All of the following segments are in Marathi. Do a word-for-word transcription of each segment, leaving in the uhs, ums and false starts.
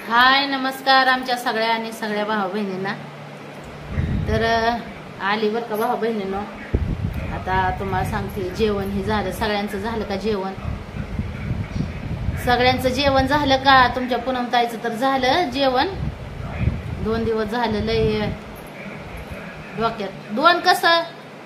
हाय नमस्कार आमच्या सगळ्या आणि सगळ्या भाऊ बहिणींना. तर आली बरं का भाऊ बहिणींनो. आता तुम्हाला सांगते, जेवण हे झालं, सगळ्यांचं झालं का जेवण? सगळ्यांचं जेवण झालं का? तुमच्या पूनमताईचं तर झालं जेवण. दोन दिवस झालं लय डोक्यात, दोन कसं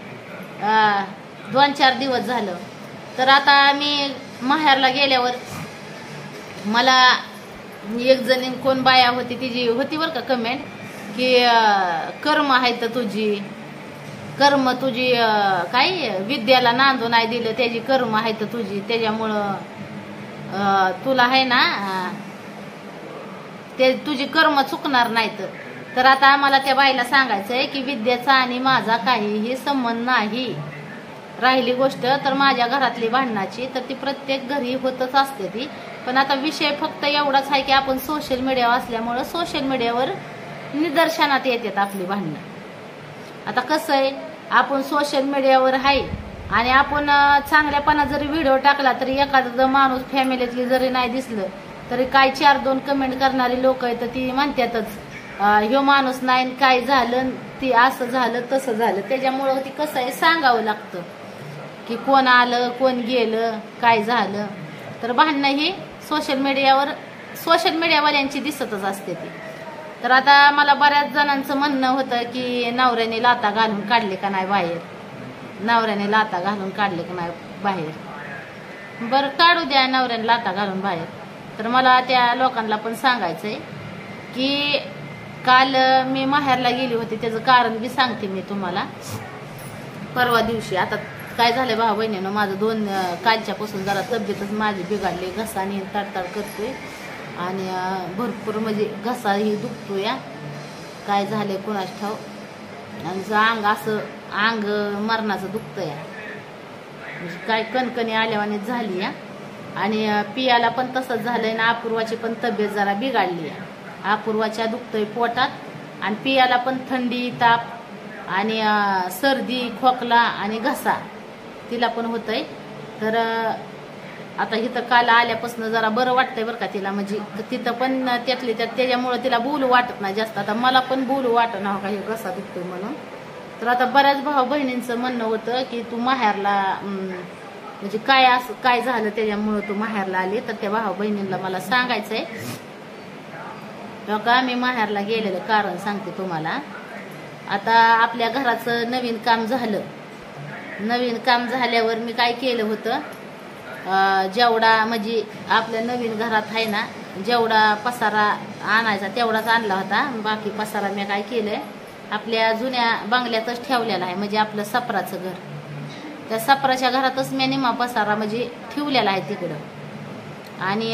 दोन चार दिवस झालं. तर आता मी माहेरला गेल्यावर मला एक जणी कोण बाया होती, तिची होती बरं का कमेंट की कर्म आहे तर तुझी कर्म तुझी काय विद्याला नांदू नाही दिलं, त्याची कर्म आहे तर तुझी, त्याच्यामुळं तुला आहे ना ते तुझी कर्म चुकणार नाहीत. तर आता आम्हाला त्या बाईला सांगायचंय की विद्याचा आणि माझा काहीही संबंध नाही. राहिली गोष्ट तर माझ्या घरातली भांडणाची, तर ती प्रत्येक घरी होतच असते ती. पण आता विषय फक्त एवढाच आहे की आपण सोशल मीडियावर असल्यामुळं सोशल मीडियावर निदर्शनात येतात आपली भांडणं. आता कसं आहे, आपण सोशल मीडियावर आहे आणि आपण चांगल्यापणा जरी व्हिडिओ टाकला तरी एखादा माणूस फॅमिलीतली जरी नाही दिसलं तरी काय चार दोन कमेंट करणारी लोक आहेत, तर ती म्हणतातच ह्यो माणूस नाही, काय झालं ती असं झालं तसं झालं. त्याच्यामुळं ती कसं आहे सांगावं लागतं की कोण आलं कोण गेलं काय झालं. तर भांडणं ही सोशल मीडियावर सोशल मीडियावाल्यांची दिसतच असते ती. तर आता मला बऱ्याच जणांचं म्हणणं होतं की नवऱ्याने लाता घालून काढले का नाही बाहेर, नवऱ्याने लाता घालून काढले का नाही बाहेर. बरं काढू द्या नवऱ्याने लाता घालून बाहेर. तर मला त्या लोकांना पण सांगायचंय की काल मी माहेरला गेली होती, त्याचं कारण बी सांगते मी तुम्हाला. परवा दिवशी आता काय झालंय भाऊ बहिणीनं, माझं दोन कालच्यापासून जरा तब्येतच माझी बिघडली, घसाने तडतड करतोय आणि भरपूर म्हणजे घसा ही दुखतोय. काय झालंय कोणाच ठाव, आणि अंग असं अंग मरणाचं दुखतंय, म्हणजे काय कणकणी आल्यावानीच झाली या. आणि पियाला पण तसंच झालंय ना. अपूर्वाची पण तब्येत जरा बिघडली आहे. अपूर्वाच्या दुखतंय पोटात आणि पियाला पण थंडी ताप आणि सर्दी खोकला आणि घसा तिला पण होतंय. तर आता इथं काल आल्यापासून जरा बरं वाटतंय बरं का तिला, म्हणजे तिथं पण त्यातली त्यात त्याच्यामुळं तिला बोलू वाटत नाही जास्त. आता मला पण बोलू वाटत ना का हे घसा दुखतोय म्हणून. तर आता बऱ्याच भाऊ बहिणींचं म्हणणं होतं की तू माहेरला म्हणजे काय असं काय झालं त्याच्यामुळं तू माहेरला आली. तर त्या भाऊ बहिणींना मला सांगायचंय का मी माहेरला गेलेलं कारण सांगते तुम्हाला. आता आपल्या घराचं नवीन काम झालं, नवीन काम झाल्यावर मी काय केलं होतं, जेवढा म्हणजे आपल्या नवीन घरात आहे ना जेवढा पसारा आणायचा तेवढाच आणला होता. बाकी पसारा मी काय केलंय आपल्या जुन्या बंगल्यातच ठेवलेला आहे, म्हणजे आपलं सपराचं घर. त्या सपराच्या घरातच मी निमा पसारा म्हणजे ठेवलेला आहे तिकडं. आणि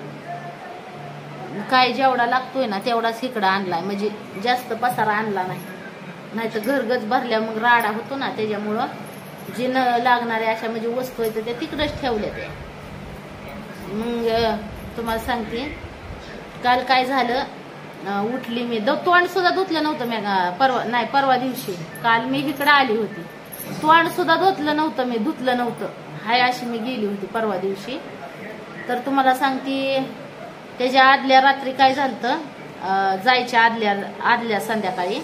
काय जेवढा लागतोय ना तेवढाच इकडं आणलाय, म्हणजे जास्त पसारा आणला नाही. नाही तर घरगच भरल्या मग राडा होतो ना, त्याच्यामुळं जे न लागणाऱ्या अशा म्हणजे वस्तू आहेत त्या तिकडंच ठेवल्या. ते मग तुम्हाला सांगते काल काय झालं, उठली मी तोंड सुद्धा धुतलं नव्हतं मी परवा नाही परवा दिवशी. काल मी इकडं आली होती, तोंड सुद्धा धुतलं नव्हतं मी धुतलं नव्हतं हाय अशी मी गेली होती परवा दिवशी. तर तुम्हाला सांगते त्याच्या आदल्या रात्री काय झालं, जायच्या आदल्या आदल्या संध्याकाळी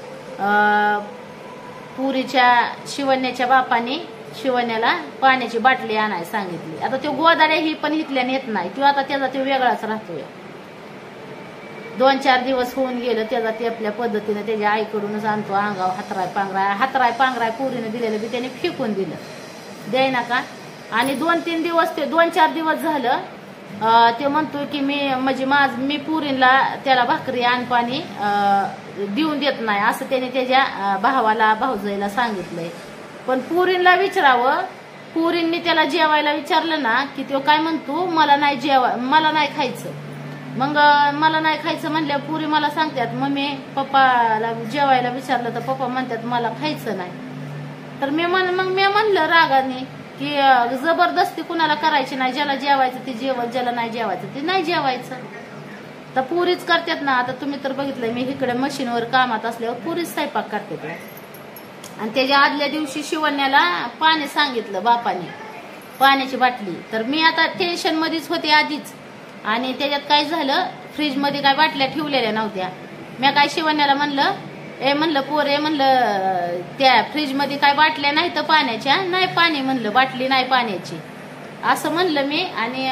पुरीच्या शिवण्याच्या बापाने शिवण्याला पाण्याची बाटली आणायला सांगितली. आता तो गोदाड्या ही पण इथल्या नेत नाही, तो आता त्याचा तो वेगळाच राहतोय. दोन चार दिवस होऊन गेलं त्याचा ते आपल्या पद्धतीने त्याच्या आईकडूनच आणतो. अंगावर हातराय पांघराय हातराय पांघराय पुरीने दिलेलं बी त्याने फेकून दिलं, द्याय ना का. आणि दोन तीन दिवस ते दोन चार दिवस झालं ते म्हणतोय की मी म्हणजे माझ मी पुरीला त्याला भाकरी आण पाणी देऊन देत नाही असं त्याने त्याच्या भावाला भाऊजाईला सांगितलंय. पण पुरीला विचारावं, पुरींनी त्याला जेवायला विचारलं ना की तो काय म्हणतो मला नाही जेवा मला नाही खायचं. मग मला नाही खायचं म्हणल्या पुरी मला सांगतात मम्मी पप्पाला जेवायला विचारलं तर पप्पा म्हणतात मला खायचं नाही. तर मी म्हण मग मी म्हणलं रागाने की जबरदस्ती कुणाला करायची नाही, ज्याला जेवायचं ते जेवण, ज्याला नाही जेवायचं ते नाही जेवायचं. तर पुरीच करतात ना. आता तुम्ही तर बघितलंय मी इकडे मशीनवर कामात असल्यावर पुरीच स्वयंपाक करतात. आणि त्याच्या आदल्या दिवशी शिवण्याला पाणी सांगितलं बापाने, पाण्याची बाटली. तर मी आता टेन्शन मध्येच होते आधीच, आणि त्याच्यात काय झालं फ्रीज मध्ये काय बाटल्या ठेवलेल्या नव्हत्या. मी काय शिवण्याला म्हणलं, ए म्हणलं पोरे म्हणलं त्या फ्रीज मध्ये काय बाटल्या नाही तर पाण्याच्या, नाही पाणी म्हणलं, बाटली नाही पाण्याची असं म्हणलं मी. आणि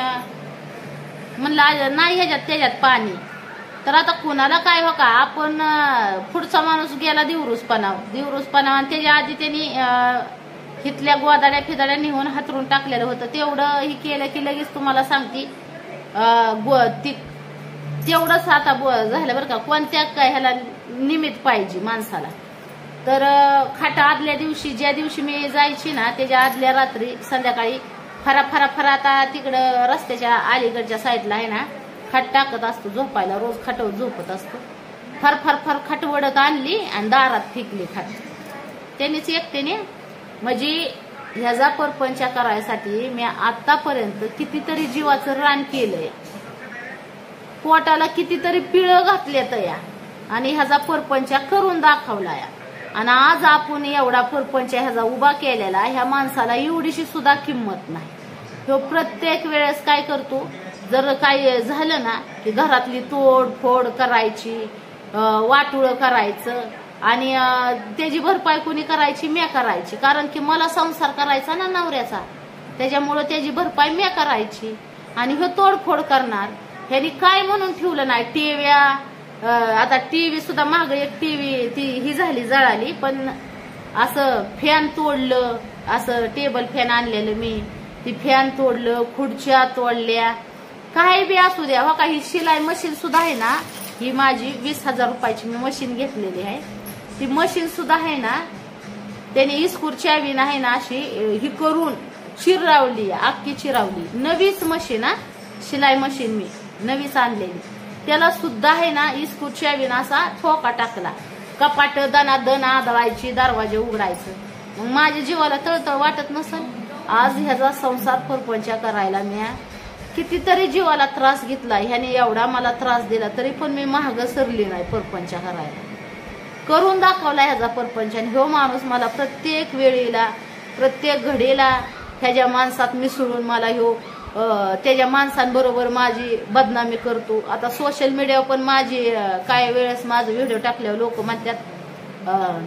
म्हणलं नाही ह्याच्यात त्याच्यात पाणी. तर आता कुणाला काय हो का, आपण पुढचा माणूस गेला दिवरूसपणा दिवरूसपणा आणि त्याच्या आधी त्यांनी हिथल्या गोदाड्या फिदाड्या निघून हातरून टाकलेलं होतं. तेवढं ही केलं की लगेच तुम्हाला सांगते ती तेवढंच आता झालं बरं का. कोणत्या काय ह्याला निमित्त पाहिजे माणसाला. तर खाटा आदल्या दिवशी ज्या दिवशी मी जायची ना त्याच्या आदल्या रात्री संध्याकाळी फरा फरा फरा आता तिकडं रस्त्याच्या अलीकडच्या साईडला आहे ना खाट टाकत असतो झोपायला, रोज खाटावर झोपत असतो. फार फार फार खाट वडत आणली आणि दारात फेकली खाट. त्यांनीच एकट्याने म्हणजे ह्याचा परपंच करायसाठी मी आतापर्यंत कितीतरी जीवाचं रान केलंय, पोटाला कितीतरी पिळं घातल्यात या, आणि ह्याचा परपंच करून दाखवला या. आणि आज आपण एवढा परपंच ह्याचा उभा केलेला, ह्या माणसाला एवढीशी सुद्धा किंमत नाही. तो प्रत्येक वेळेस काय करतो, जर काय झालं ना की घरातली तोड फोड करायची, वाटुळं करायचं आणि त्याची भरपाई कोणी करायची, म्या करायची. कारण की मला संसार करायचा ना नवऱ्याचा, त्याच्यामुळं त्याची भरपाई म्या करायची. आणि हे तोडफोड करणार, ह्यानी काय म्हणून ठेवलं नाही. टीव्या आता टीव्ही सुद्धा माग एक टीव्ही ती ही झाली जळाली, पण असं फॅन तोडलं, असं टेबल फॅन आणलेलं मी, ती फॅन तोडलं, खुर्च्या तोडल्या, काही बी असू द्या. हो काही शिलाई मशीन सुद्धा आहे ना, ही माझी वीस हजार रुपयाची मी मशीन घेतलेली आहे. ती मशीन सुद्धा आहे ना त्याने इस्कूर चावी आहे ना अशी ही करून चिरावली, अख्खी चिरावली. नवीच मशीन हा, शिलाई मशीन मी नवीच आणलेली, त्याला सुद्धा आहे ना इस्कूर चावीन असा ठोका टाकला. कपाट दना दना आदळायची, दरवाजे उघडायचं. मग माझ्या जीवाला तळतळ वाटत नसल. आज ह्याचा संसार परपंच करायला मी कितीतरी जीवाला त्रास घेतला. ह्याने एवढा मला त्रास दिला तरी पण मी महाग सरली नाही परपंच करायला. करून दाखवला ह्याचा परपंच. आणि ह्यो माणूस मला प्रत्येक वेळेला प्रत्येक घडीला ह्याच्या माणसात मिसळून मला ह्यो त्याच्या माणसांबरोबर माझी बदनामी करतो. आता सोशल मीडियावर पण माझी काही वेळेस माझं व्हिडिओ टाकल्यावर लोक म्हणतात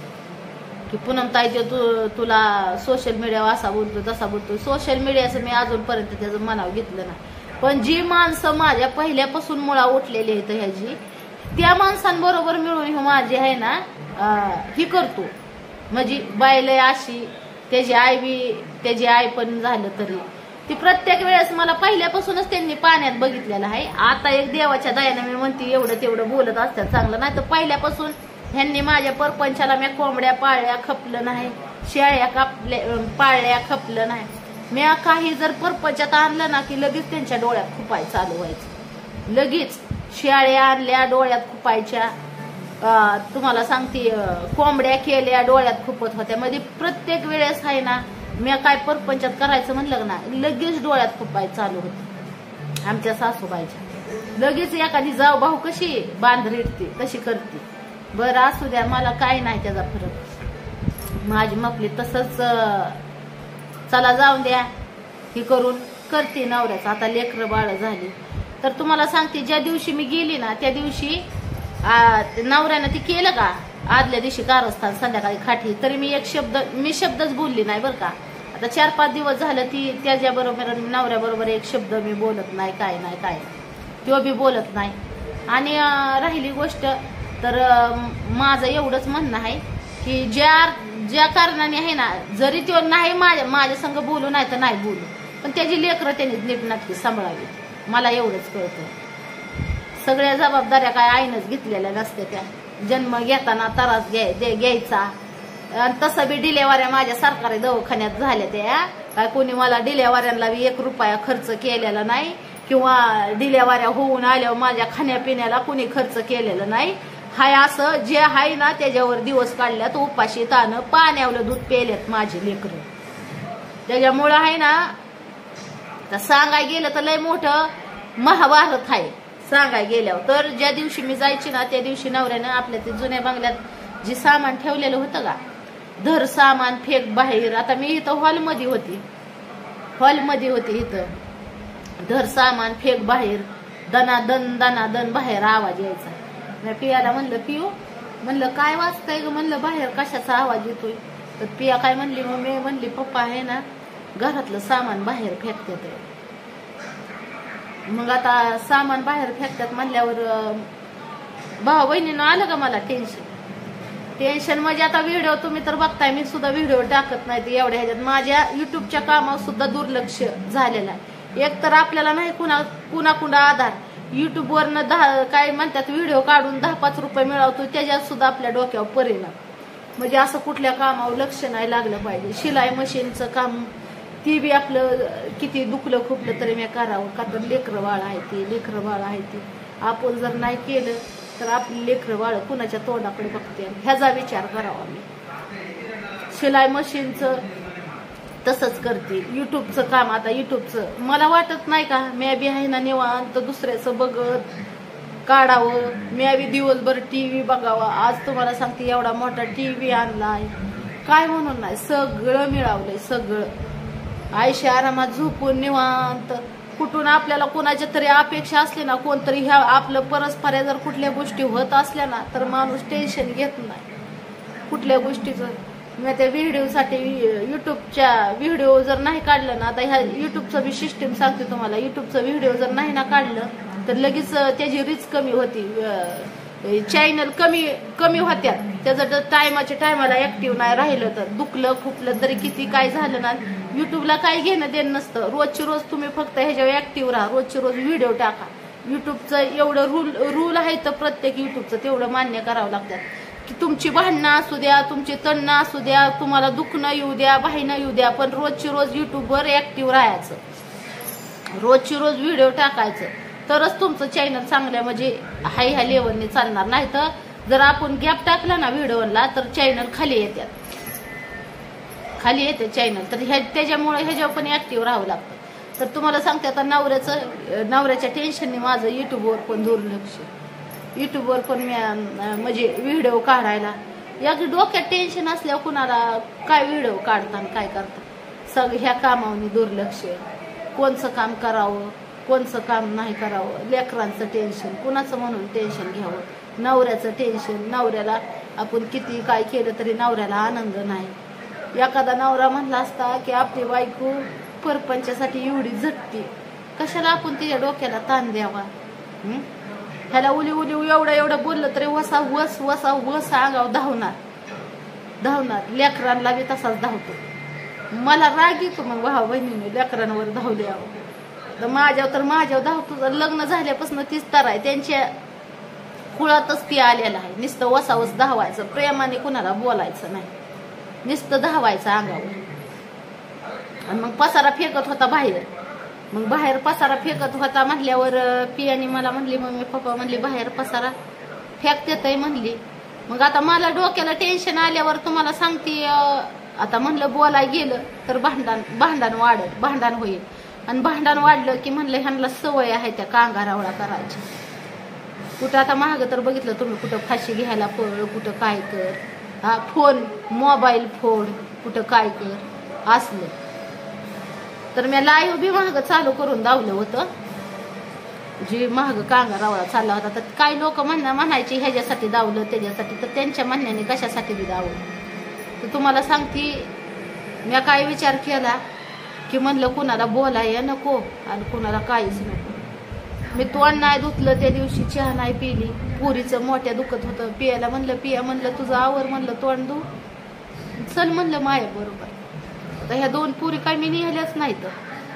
की पूनमताई तू तुला सोशल मीडियावर असा बोलतो तसा बोलतो. सोशल मीडियाचं मी अजूनपर्यंत त्याचं मनाव घेतलं नाही. पण जी माणसं माझ्या पहिल्यापासून मुळा उठलेली आहेत ह्याची, त्या माणसांबरोबर मिळून हे माझी आहे ना ही करतो. म्हणजे बायले अशी त्याची आई बी त्याची आई पण झालं तरी ती प्रत्येक वेळेस मला पहिल्यापासूनच त्यांनी पाण्यात बघितलेलं आहे. आता एक देवाच्या दयाने मी म्हणते एवढं तेवढं बोलत असतात चांगलं, नाही तर पहिल्यापासून ह्यांनी माझ्या परपंचाला मी कोंबड्या पाळल्या खपलं नाही, शेळ्या कापल्या पाळल्या खपलं नाही. मी काही जर परपंचात आणलं ना की लगेच त्यांच्या डोळ्यात खुपाय चालू व्हायचं. लगेच शेळ्या आणल्या डोळ्यात खुपायच्या, तुम्हाला सांगते कोंबड्या केल्या डोळ्यात खुपत होत्या. म्हणजे प्रत्येक वेळेस आहे ना मी काय परपंचात करायचं म्हणलं ना लगेच डोळ्यात खुपाय चालू होत आमच्या सासूबाईच्या. लगेच एखादी जाऊ भाऊ कशी बांध रेटते तशी करते. बरं असू द्या, मला काय नाही त्याचा फरक. माझी मपली तसंच चला जाऊन द्या ही करून करते नवऱ्याचं. आता लेकरं बाळ झाली तर तुम्हाला सांगते, ज्या दिवशी मी गेली ना त्या दिवशी नवऱ्यानं ती केलं का आदल्या दिवशी कारस्थान संध्याकाळी खाठी, तरी मी एक शब्द मी शब्दच बोलली नाही बरं का. आता चार पाच दिवस झालं ती त्याच्याबरोबर नवऱ्याबरोबर एक शब्द मी बोलत नाही, काय नाही काय तो बी बोलत नाही. आणि राहिली गोष्ट तर माझं एवढंच म्हणणं आहे की ज्या ज्या कारणाने आहे ना, जरी तो नाही माझ्या माझ्या संग बोलू नाही तर नाही बोलू, पण त्याची लेकरं त्यांनी नीटनाटकी सांभाळावी. मला एवढंच कळतं. सगळ्या जबाबदाऱ्या काय आईनच घेतलेल्या नसते. त्या जन्म घेताना त्रास घ्यायचा, आणि तसं बी डिलेवाऱ्या माझ्या सरकारी दवाखान्यात झाल्या त्या. काय कोणी मला डिलेवाऱ्यांना बी एक रुपया खर्च केलेला नाही, किंवा डिलेवाऱ्या होऊन आल्यावर माझ्या खाण्यापिण्याला कोणी खर्च केलेला नाही. हाय असं जे हाय ना त्याच्यावर दिवस काढल्यात, उपाशी तानं पाण्यावलं दूध पेल्यात माझी लेकरं. त्याच्यामुळं आहे ना तर सांगाय गेलं तर लय मोठं महाभारत आहे सांगाय गेल्यावर. तर ज्या दिवशी मी जायची ना त्या दिवशी नवऱ्यानं आपल्या ते जुन्या बंगल्यात जे सामान ठेवलेलं होतं का, धर सामान फेक बाहेर. आता मी इथं हॉलमध्ये होती हॉलमध्ये होती इथं धर सामान फेक बाहेर, दना दन दना दन बाहेर आवाज यायचा. मी पियाला म्हणलं पिऊ म्हणलं काय वाजतंय ग म्हणलं बाहेर कशाचा आवाज येतोय. तर पिया काय म्हणली मम्मी म्हणली पप्पा आहे ना घरातलं सामान बाहेर फेकतात. मग आता सामान बाहेर फेकतात म्हणल्यावर भाऊ बहिणीनं आलं का मला टेन्शन. टेन्शन म्हणजे आता व्हिडिओ तुम्ही तर बघताय मी सुद्धा व्हिडिओ टाकत नाही एवढ्या ह्याच्यात. माझ्या युट्यूबच्या कामावर सुद्धा दुर्लक्ष झालेलं आहे. एक तर आपल्याला नाही कुणा कुणाकुणा आधार युट्यूबवरनं दहा काय म्हणतात व्हिडिओ काढून दहा पाच रुपये मिळवतो त्याच्यात सुद्धा आपल्या डोक्यावर परिणाम. म्हणजे असं कुठल्या कामावर लक्ष नाही लागलं पाहिजे. शिलाई मशीनचं काम ती बी आपलं किती दुखलं खुपलं तरी मी करावं का तर लेकरं बाळ आहे ती लेकरं बाळ आहे ती. आपण जर नाही केलं तर आपली लेकरं बाळ कुणाच्या तोंडाकडे बघते ह्याचा विचार करावा. मी शिलाई मशीनचं तसंच करते. युट्यूबचं काम आता युट्यूबचं मला वाटत नाही का मी बी आहे ना निवांत दुसऱ्याचं बघत काढावं. मी बी दिवसभर टीव्ही बघावा. आज तुम्हाला सांगते एवढा मोठा टीव्ही आणलाय काय म्हणून नाही सगळं मिळवलंय सगळं. आयशी आरामात झोपून निवांत. कुठून आपल्याला कोणाच्या तरी अपेक्षा असली ना कोणतरी ह्या आपलं परस्पर जर कुठल्या गोष्टी होत असल्या ना तर माणूस टेन्शन घेत नाही कुठल्या गोष्टीचं. मी त्या व्हिडिओसाठी युट्यूबच्या व्हिडिओ जर नाही काढलं ना आता ह्या युट्यूबचं बी सिस्टीम सांगते तुम्हाला. युट्यूबचं व्हिडिओ जर नाही ना काढलं तर लगेच त्याची रीच कमी होती. चॅनल कमी कमी होत्या त्याचं टायमाच्या टायमाला ऍक्टिव्ह नाही राहिलं तर दुखलं खुपलं तरी किती काय झालं ना युट्यूबला काय घेणं देणं नसतं. रोजची रोज तुम्ही फक्त ह्याच्यावर ऍक्टिव्ह राहा. रोजची रोज व्हिडिओ टाका. युट्यूबचं एवढं रूल रूल आहे तर प्रत्येक युट्यूबचं तेवढं मान्य करावं लागतं की तुमची भांडणं असू द्या तुमची तणणं असू द्या तुम्हाला दुखणं येऊ द्या बाहीनं येऊ द्या पण रोजची रोज युट्यूबवर ऍक्टिव्ह राहायचं. रोजची रोज व्हिडिओ टाकायचं तरच तुमचं चॅनल चांगलं म्हणजे हाय ह्या लेवलने चालणार. नाही तर जर आपण गॅप टाकला ना व्हिडिओला तर चॅनल खाली येतात खाली येते चॅनल. तर ह्या त्याच्यामुळे ह्याच्यावर पण ऍक्टिव्ह राहावं लागतं. तर तुम्हाला सांगते आता नवऱ्याचं नवऱ्याच्या टेन्शनने माझं युट्यूबवर पण दुर्लक्ष. युट्यूबवर पण मी म्हणजे व्हिडिओ काढायला या डोक्यात टेन्शन असल्यावर कुणाला काय व्हिडिओ काढताना काय करतात सगळं ह्या कामावनी दुर्लक्ष. कोणचं काम करावं कोणचं काम नाही करावं. लेकरांचं टेन्शन कुणाचं म्हणून टेन्शन घ्यावं. नवऱ्याचं टेन्शन नवऱ्याला आपण किती काय केलं तरी नवऱ्याला आनंद नाही. एखादा नवरा म्हणला असता की आपली बायको परपंचासाठी एवढी झटती कशाला आपण तिच्या डोक्याला ताण द्यावा. ह्याला उली उली एवढं एवढं बोललं तरी वसा वस वसा वस आगाव धावणार धावणार. लेकरांना बी तसाच धावतो. मला राग येतो मग भाऊ बहिणीने लेकरांवर धावले तर माझ्यावर तर माझ्यावर धावतो. लग्न झाल्यापासून तीच तर आहे त्यांच्या कुळातच ती आलेला आहे. नुसतं वसावस धावायचं प्रेमाने कुणाला बोलायचं नाही नुसतं धावायचं अंगावर. आणि मग पसारा फेकत होता बाहेर. मग बाहेर पसारा फेकत होता म्हटल्यावर पियानी मला म्हणली मम्मी पप्पा म्हणली बाहेर पसारा फेकतेत म्हणली. मग आता मला डोक्याला टेन्शन आल्यावर तुम्हाला सांगते आता म्हणलं बोलाय गेलं तर भांडण भांडण वाढत भांडण होईल. आणि भांडण वाढलं की म्हणलं ह्यांना सवय आहे त्या कांगारावळा करायची. कुठं आता महाग तर बघितलं तुम्ही कुठं फाशी घ्यायला पळ कुठं काय कर हा फोन मोबाईल फोन कुठं काय कर असलं. तर मी लाईव्ह बी महाग चालू करून दावलं होतं जे महाग कांगारावळा चालला होता. तर काही लोक म्हणणं म्हणायचे ह्याच्यासाठी दावलं त्याच्यासाठी तर त्यांच्या म्हणण्याने कशासाठी बी दावलं. तर तुम्हाला सांगते मी काय विचार केला की म्हणलं कुणाला बोलाय नको आणि कुणाला काहीच नको. मी तोंड नाही धुतलं त्या दिवशी चहा नाही पिली. पुरीचं मोठ्या दुखत होतं पियाला म्हणलं पिया म्हणलं तुझं आवर म्हणलं तोंड धु चल म्हणलं माया बरोबर. तर ह्या दोन पुरी काय मी निघाल्याच नाही तर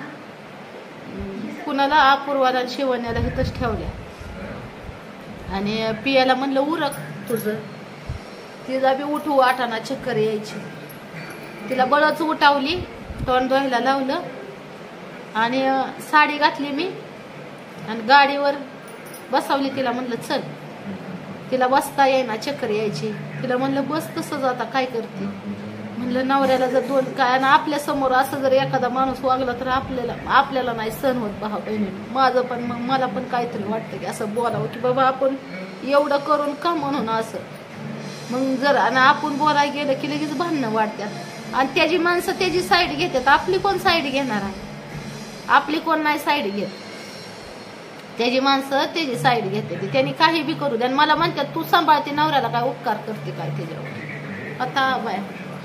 कुणाला अपूर्वाला शिवण्याला हिथंच ठेवल्या. आणि पियाला म्हणलं उरक तुझं. तिला बी उठू वाटाना चक्कर यायची. तिला बळच उठावली तोंड धुवायला लावलं आणि साडी घातली मी आणि गाडीवर बसवली. तिला म्हणलं चल. तिला बसता येईना चक्कर यायची. तिला म्हणलं बस तसंच आता काय करते म्हणलं. नवऱ्याला जर दोन काय आणि आपल्या समोर असं जर एखादा माणूस वागला तर आपल्याला आपल्याला नाही सहन होत भाऊ बहिणीने. माझं पण मग मला पण काहीतरी वाटतं की असं बोलावं की बाबा आपण एवढं करून का म्हणून असं. मग जर आणि आपण बोलायला गेलं की लगेच भांडणं वाढतात आणि त्याची माणसं त्याची साईड घेतात. आपली कोण साईड घेणार आहे. आपली कोण नाही साईड घेत. त्याची माणसं त्याची साईड घेते, त्यांनी काही बी करू द्या. मला म्हणतात तू सांभाळते नवऱ्याला, काय उपकार करते काय त्याच्यावर? आता बाय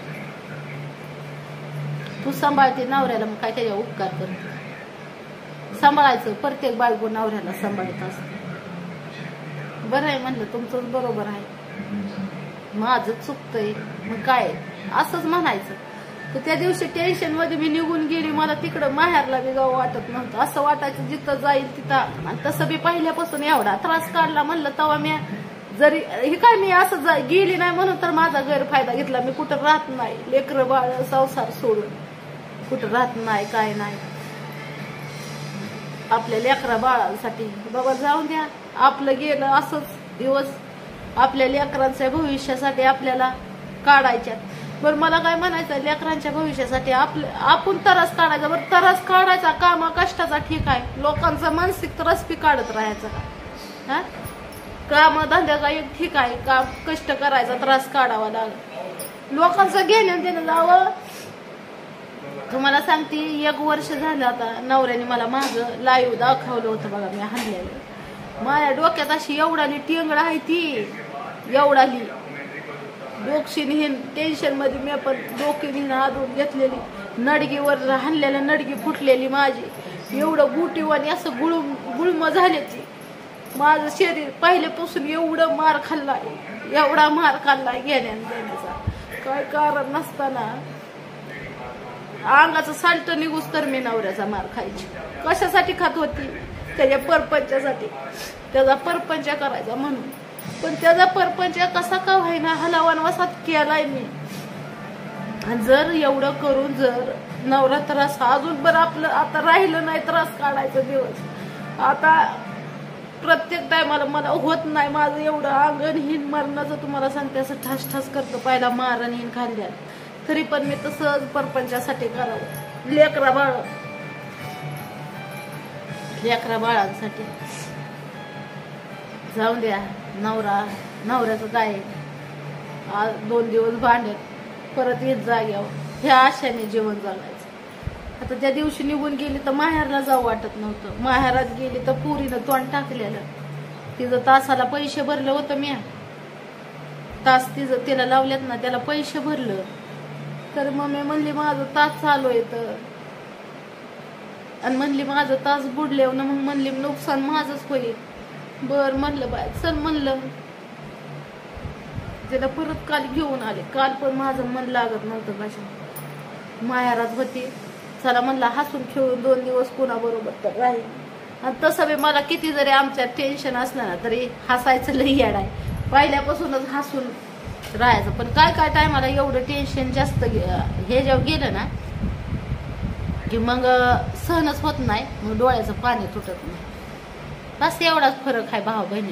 तू सांभाळते नवऱ्याला, मग काय त्याच्यावर उपकार करते? सांभाळायचं, प्रत्येक बायको नवऱ्याला सांभाळत असते. बरं आहे म्हणलं, तुमचंच बरोबर आहे, माझं चुकतंय, मग काय असंच म्हणायचं. तर त्या दिवशी टेन्शन मध्ये मी निघून गेली. मला तिकडं माहेरला बी जावं वाटत नव्हतं. असं वाटायचं जिथं जाईल तिथं. आणि तसं बी पहिल्यापासून एवढा त्रास काढला म्हणलं तेव्हा मी जरी हे काय मी असं जा गेली नाही म्हणून तर माझा गैरफायदा घेतला. मी कुठं राहत नाही, लेकरं बाळ संसार सोडून कुठं राहत नाही, काय नाही. आपल्या लेकरा बाळांसाठी बाबा जाऊन द्या, आपलं गेलं असंच दिवस. आपल्या लेकरांच्या भविष्यासाठी आपल्याला काढायच्यात. बरं मला काय म्हणायचं, लेकरांच्या भविष्यासाठी आपलं आपण तरस काढायचा. बरं तरस काढायचा कामा कष्टाचा ठीक आहे, लोकांचा मानसिक तरस बी काढत राहायचं का? हा काम धंद्याचा एक ठीक आहे, काम कष्ट करायचा, त्रास काढावा लागेल. लोकांचं घेणं देणं जावं. तुम्हाला सांगते, एक वर्ष झालं आता नवऱ्याने मला माग लाईव्ह दाखवलं होतं बघा, मी हाणलेलं. माझ्या डोक्यात अशी एवढाली टिंगळ आहे, ती एवढाली डोकशीने टेन्शन मध्ये मी पण डोकीने आदून घेतलेली, नडगीवर हाणलेलं, नडगी फुटलेली माझी, एवढं गुटीवानी असं गुळूम गुळम झाले ती. माझं शरीर पहिल्यापासून एवढं मार खाल्लाय, एवढा मार खाल्लाय घेण्या देण्याचा काय कारण नसताना अंगाचं साल्ट निघूस तर मी नवऱ्याचा मार खायची. कशासाठी खात होती? त्याच्या परपंचासाठी, त्याचा परपंच करायचा म्हणून. पण त्याचा परपंच कसा का व्हायना हलावान वसात केलाय मी. आणि जर एवढं करून जर नवरा त्रास अजून बरं आपलं आता राहिलं नाही त्रास काढायचा दिवस. आता प्रत्येक टायमाला मला होत नाही, माझं एवढं अंगणहीन मरणाचं तुम्हाला सांगते, असं ठास ठास करतं. पहिला मारण हिन खाल्ल्या तरी पण मी तसंच परपंचासाठी करावं. लेकरा बाळ लेकरा बाळांसाठी जाऊन द्या. नवरा नवऱ्याचं काय आज दोन दिवस भांडत परत येत जाग्यावर, ह्या आशाने जीवन जगायचं. आता त्या दिवशी निघून गेली तर माहेरला जाऊ वाटत नव्हतं. माहेरात गेली तर पुरीनं तोंड टाकलेलं. तिचं तासाला पैसे भरलं होतं मी, तास तिचं तिला लावल्यात ना, त्याला पैसे भरलं. तर मम्मी म्हणली माझं तास चालू येतं, आणि म्हणली माझं तास बुडले ना, मग म्हणली नुकसान माझंच होईल. बर म्हणलं बाय चल म्हणलं. त्याला परत काल घेऊन आले. काल पण माझं मन लागत नव्हतं भाषा, माहेरात होती. चला म्हणला हसून खेळून दोन दिवस कुणाबरोबर तर राहील. आणि तसं बी मला किती जरी आमच्या टेन्शन असलं ना तरी हसायचं लई याड आहे, पहिल्यापासूनच हसून राहायचं. पण काय काय टायमाला एवढं टेन्शन जास्त हे जेव्हा गेलं ना की मग सहनच होत नाही, मग डोळ्याचं पाणी तुटत नाही. बस एवढाच फरक आहे भाऊ बहिणी.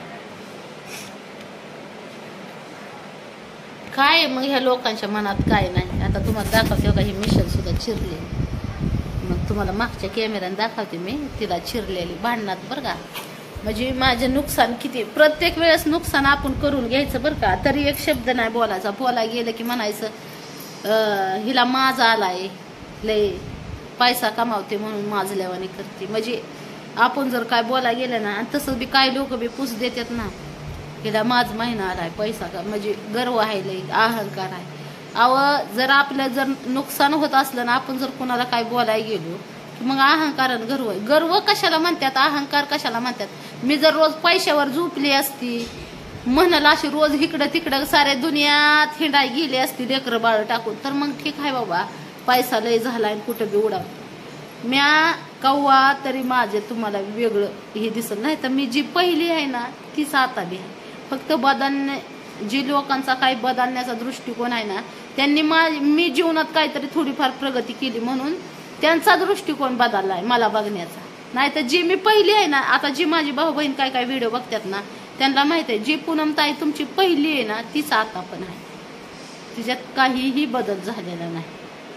काय मग ह्या लोकांच्या मनात काय नाही. आता तुम्हाला दाखवते का, ही मिशन सुद्धा चिरली. मग तुम्हाला मागच्या कॅमेऱ्याने दाखवते मी तिला चिरलेली भांडणात बरं का. म्हणजे माझे नुकसान किती, प्रत्येक वेळेस नुकसान आपण करून घ्यायचं बरं का. तरी एक शब्द नाही बोलायचा. बोलाय गेलं की म्हणायचं हिला माज आलाय, लय पैसा कमावते म्हणून माजल्यावानी करते. म्हणजे आपण जर काय बोला गेलं ना, आणि तसं बी काय लोक बी पुस देतात ना, हिला माझ महिना आलाय, पैसा का, म्हणजे गर्व आहे, लय अहंकार आहे. अव जर आपलं जर नुकसान होत असलं ना, आपण जर कोणाला काय बोलायला गेलो की मग अहंकारानं गर्व आहे. गर्व कशाला म्हणतात, अहंकार कशाला म्हणतात. मी जर रोज पैशावर झोपली असती, म्हणाल अशी रोज इकडं तिकडं साऱ्या दुनियात हिंडाय गेली असती लेकरं बाळ टाकून, तर मग ठीक आहे बाबा, पैसा लय झालाय कुठं बी उडाव. म्या कव्वा तरी माझे तुम्हाला वेगळं हे दिसत नाही. तर मी जी पहिली आहे ना तीच आता बी आहे. फक्त बदलणे, जी लोकांचा काही बदलण्याचा दृष्टिकोन आहे ना, त्यांनी मी जीवनात काहीतरी थोडीफार प्रगती केली म्हणून त्यांचा दृष्टिकोन बदललाय मला बघण्याचा. नाही तर जी मी पहिली आहे ना, आता जी माझी भाऊ बहीण काय काय व्हिडिओ बघतात ना, त्यांना माहित आहे जी पूनमताई तुमची पहिली आहे ना तीच आता पण आहे, तिच्यात काहीही बदल झालेला नाही.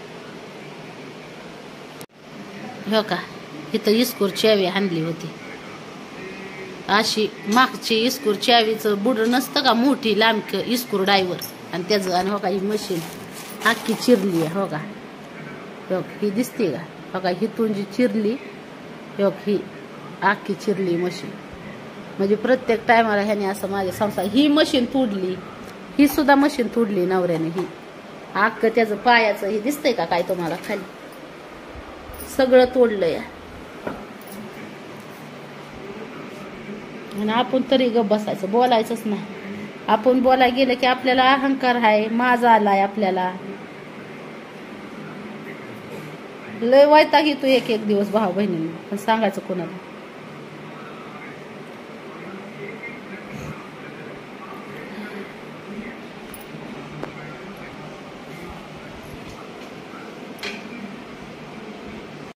हो का, इथं इस्कूर चावी आणली होती अशी, मागची इस्कूर चावीचं बुड नसतं का, मोठी लांब इस्कूर डायव्हर, आणि त्याचं, आणि हो का ही मशीन अख्खी चिरली आहे. हो का, हो ही दिसते का, हो का हिथून जी चिरली, हो ही आखी चिरली मशीन. म्हणजे प्रत्येक टायमाला ह्याने असं माझ्या संसार, ही मशीन तोडली, ही सुद्धा मशीन तोडली नवऱ्याने. ही अख्ख त्याचं पायाचं हे दिसतंय का काय तुम्हाला खाली, सगळं तोडलंय. आणि आपण तरी गप बसायचं, बोलायचंच नाही. आपण बोलाय गेलं की आपल्याला अहंकार आहे, माझा आलाय आपल्याला. लय वैताग येतो एक एक दिवस भाऊ बहिणींना, पण सांगायचं कोणाला.